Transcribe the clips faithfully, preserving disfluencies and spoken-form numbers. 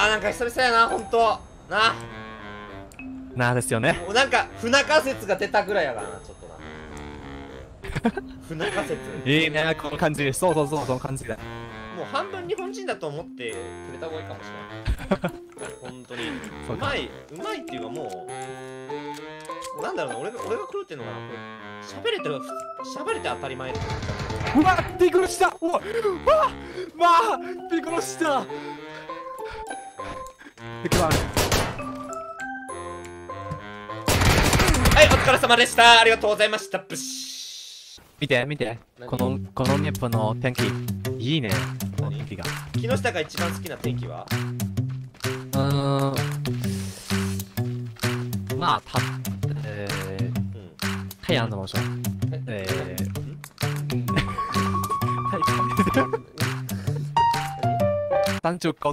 ーなんか久々やな、ほんとな。 なあですよね。 もうなんか不仲説が出たぐらいやからな、ちょっとな。不仲説いいね、この感じ。そうそうそう、その感じだ。 もう半分日本人だと思ってくれた方がいいかもしれない。本当にうまい、うまいっていうかもうなんだろうな、俺が俺が狂ってんのかな。これ喋れてる、喋れて当たり前で。 うわ、びっくりした。うわ、わ、わ、びっくりした。できます。 はい、お疲れ様でした。ありがとうございました。ブシ見て見て、このこの日本の天気いいね。天気が。 木下が一番好きな天気は？ うーん、まあた、えー、うん、太陽の場所。えー、単純変わった。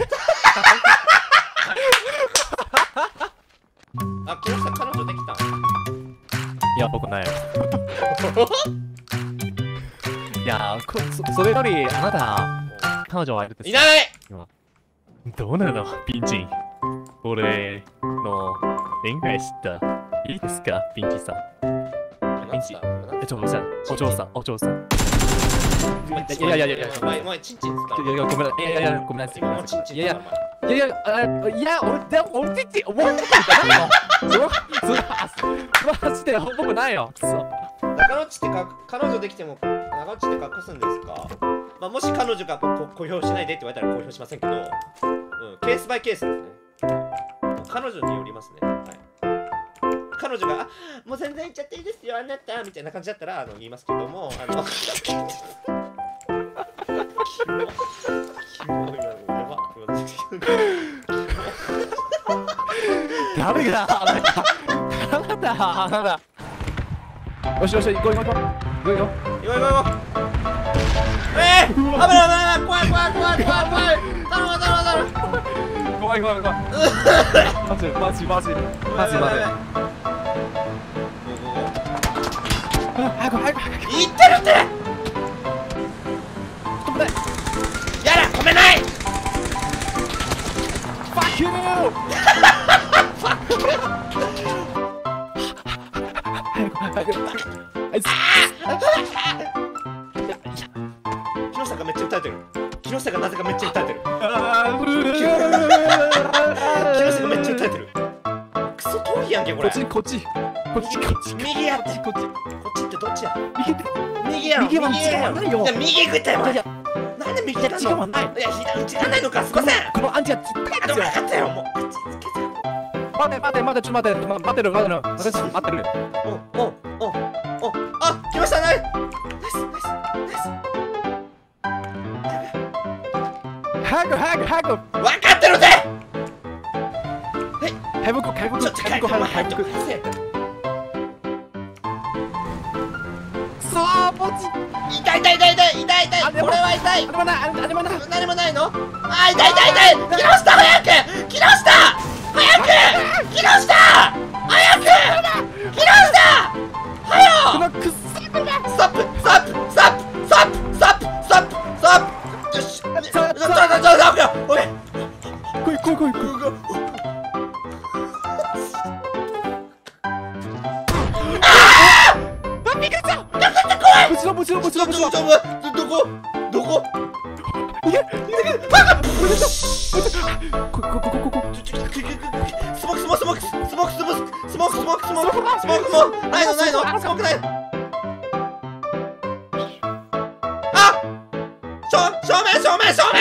あ、木下彼女できた？ いや、僕ないよ。いやこそ、それよりあなた、彼女はいるんですか？ いない！ 今どうなのピンチ。俺の恋愛したいいですかピンチさん。ピンチ。え、ちょ、お嬢さん、お嬢さん、お嬢さん。いやいやいやいや、 お前、お前、チンチンつった。 いやいや、ごめんなさい。いやいや、ごめんなさい。 今もチンチンつった。 いやいや、いやいや、いや、俺、でも、俺、チンチン、思ってたんじゃないの？その、その、マジで、僕ないよ。そう。 中野っちってか、彼女できても、中野っちって隠すんですか？まあ、もし彼女がこ公表しないでって言われたら公表しませんけど、うん、ケースバイケースですね。彼女によりますね。はい。彼女が、あ、もう全然言っちゃっていいですよ、あなたみたいな感じだったら、あの、言いますけども、あの、キモ、キモいな、やば、 ダメだ、あなた、あなた、あなた。よしよし、行こう行こう行こう。行こう行こう。 行こう行こう行こう。えー、危ない危ない、怖い怖い怖い怖い怖い。頼む頼む頼む。 怖い怖い怖い。マジマジマジマジマジ。早く早く早く。 言ってるって。 止めない。 やだ、止めない。 Fuck you。早く早く。 木下がめっちゃ歌えてる。木下がなぜかめっちゃ歌えてる。木下がめっちゃ歌えてる。クソ遠いやんけこれ。 こっちこっちこっちこっち。 右やって。 こっちこっち。 こっちってどっちや。 右って右やろ。 右は内側ないよ。 じゃ右行くってお前。なんで右なの？ 内側ない。 いや左内側ないのか。すいません。 このアンチはつっか分かったよもう。口つけて。 待て待て待てちょっと待って待ってる待ってる私待ってる。 おおおおあ来ましたね。ナイスナイスナイス。 早く早く早く。 分かってるぜ。 回復回復回復回復。そうポチ。 痛い痛い痛い痛い痛い痛い。これは痛い。 何もない何もない何もないの？あ痛い痛い痛い。木下早く木下早く木下早く木下早く。 このくっさい車。 ストップストップストップストップストップストップストップ。よし。ちょちょちょちょおい。 来い来い来い来い。もちろんもちろんもちろんもちろん。 どこどこいけいけ。ここここここ。 スモークスモークスモークスモークスモークスモークスモークスモークスモークスモークスモークないのないのスモークない。あ！照明照明照明